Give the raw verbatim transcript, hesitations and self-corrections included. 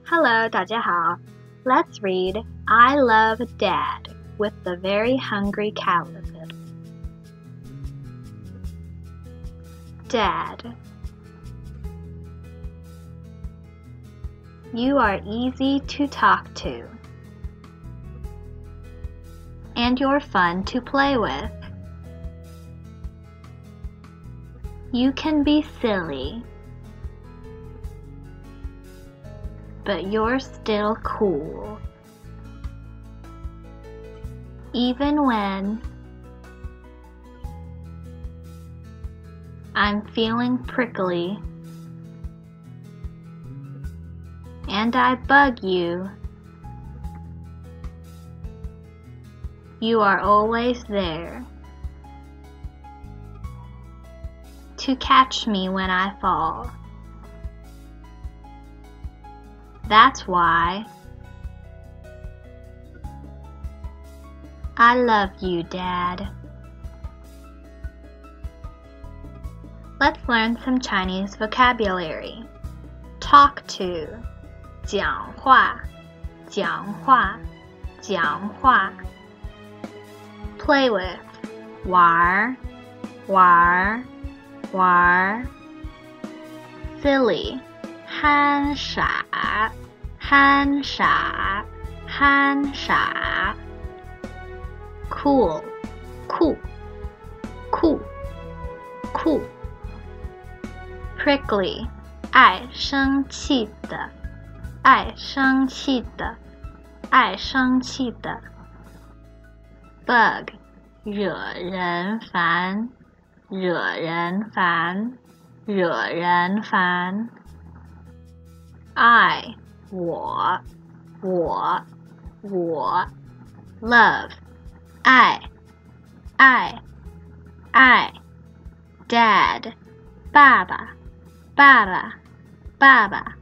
Hello, 大家好. Let's read I Love Dad with the Very Hungry Caterpillar. Dad, you are easy to talk to, and you're fun to play with. You can be silly, but you're still cool. Even when I'm feeling prickly and I bug you, you are always there to catch me when I fall. That's why I love you, Dad. Let's learn some Chinese vocabulary. Talk to, 讲话, 讲话, 讲话. Play with, 玩, 玩, 玩. Silly, 憨傻, 憨傻, 憨傻. Cool, 酷, 酷, 酷. Prickly, 爱生气的, 爱生气的, 爱生气的. Bug, 惹人烦, 惹人烦, 惹人烦. I, 我, 我, 我. Love, 爱, 爱, 爱. Dad, 爸爸, 爸爸, 爸爸.